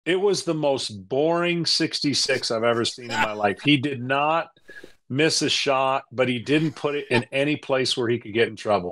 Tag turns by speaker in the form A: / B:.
A: It was the most boring 66 I've ever seen in my life. He did not miss a shot, but he didn't put it in any place where he could get in trouble.